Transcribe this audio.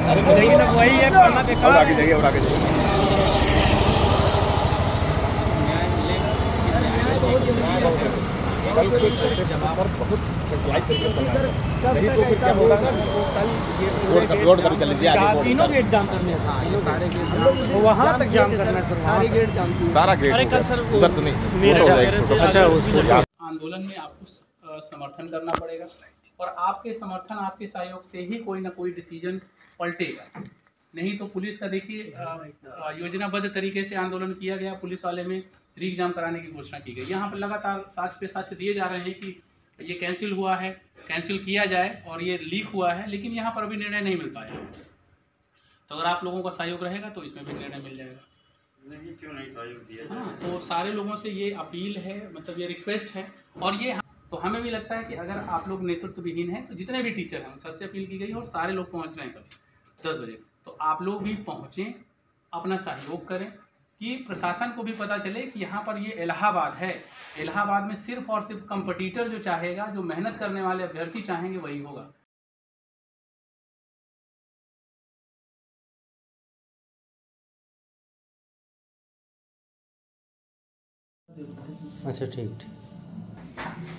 लेकिन अब वही है, पढ़ना बेकार है। आगे जाइए और आगे जाइए। कल के सर बहुत सिविलाइज तरीके से चलना है, नहीं तो फिर क्या होगा ना, रोड कभी चल लीजिए आगे, तीनों गेट जाम करने हैं, सारे गेट वहाँ तक जाम करना है सर, सारे गेट जाम, सारा गेट। अरे कल सर उधर से नहीं, अच्छा उसको आंदोलन में आपको समर्थन करना पड़ेगा और आपके समर्थन, आपके सहयोग से ही कोई ना कोई डिसीजन पलटेगा। नहीं तो पुलिस का देखिए, योजनाबद्ध तरीके से आंदोलन किया गया, पुलिस वाले में री एग्जाम कराने की घोषणा की गई। यहाँ पर लगातार साक्ष्य पे साक्ष्य दिए जा रहे हैं कि ये कैंसिल हुआ है, कैंसिल किया जाए, और ये लीक हुआ है, लेकिन यहाँ पर अभी निर्णय नहीं मिल पाया। तो अगर आप लोगों का सहयोग रहेगा तो इसमें भी निर्णय मिल जाएगा। नहीं, क्यों नहीं सहयोग दिया? हाँ, तो सारे लोगों से ये अपील है, मतलब ये रिक्वेस्ट है। और ये तो हमें भी लगता है कि अगर आप लोग नेतृत्व विहीन हैं तो जितने भी टीचर हैं उन सबसे अपील की गई है, और सारे लोग पहुंच रहे हैं कल 10 बजे, तो आप लोग भी पहुँचें, अपना सहयोग करें कि प्रशासन को भी पता चले कि यहाँ पर ये इलाहाबाद है। इलाहाबाद में सिर्फ और सिर्फ कंपटीटर जो चाहेगा, जो मेहनत करने वाले अभ्यर्थी चाहेंगे, वही होगा। अच्छा ठीक।